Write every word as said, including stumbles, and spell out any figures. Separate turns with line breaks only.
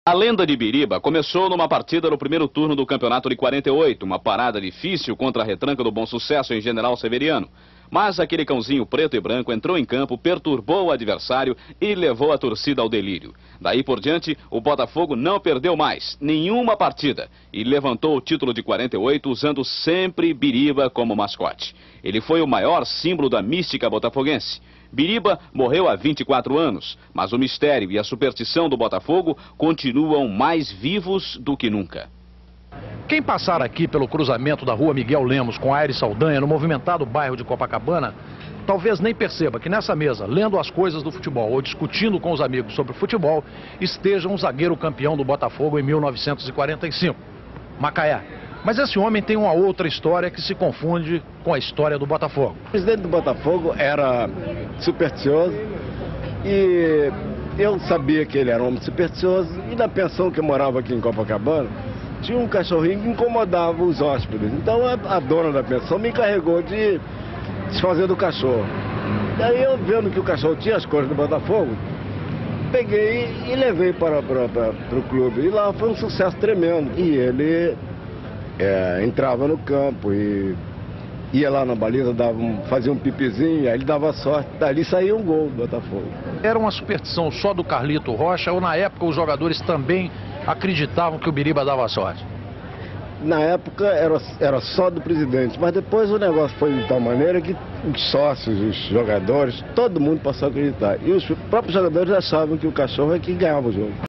A lenda de Biriba começou numa partida no primeiro turno do campeonato de quarenta e oito, uma parada difícil contra a retranca do Bom Sucesso em General Severiano. Mas aquele cãozinho preto e branco entrou em campo, perturbou o adversário e levou a torcida ao delírio. Daí por diante, o Botafogo não perdeu mais nenhuma partida e levantou o título de quarenta e oito usando sempre Biriba como mascote. Ele foi o maior símbolo da mística botafoguense. Biriba morreu há vinte e quatro anos, mas o mistério e a superstição do Botafogo continuam mais vivos do que nunca.
Quem passar aqui pelo cruzamento da rua Miguel Lemos com Aires Saldanha, no movimentado bairro de Copacabana, talvez nem perceba que nessa mesa, lendo as coisas do futebol ou discutindo com os amigos sobre futebol, esteja um zagueiro campeão do Botafogo em mil novecentos e quarenta e cinco, Macaé. Mas esse homem tem uma outra história que se confunde com a história do Botafogo.
O presidente do Botafogo era supersticioso e eu sabia que ele era um homem supersticioso, e na pensão que eu morava aqui em Copacabana, tinha um cachorrinho que incomodava os hóspedes. Então a, a dona da pensão me encarregou de desfazer do cachorro. Daí eu, vendo que o cachorro tinha as cores do Botafogo, peguei e levei para, para, para, para o clube. E lá foi um sucesso tremendo. E ele é, entrava no campo e ia lá na baliza, dava um, fazia um pipizinho, aí ele dava sorte. Dali saía um gol do Botafogo.
Era uma superstição só do Carlito Rocha ou na época os jogadores também acreditavam que o Biriba dava sorte?
Na época era, era só do presidente, mas depois o negócio foi de tal maneira que os sócios, os jogadores, todo mundo passou a acreditar. E os próprios jogadores achavam que o cachorro é que ganhava o jogo.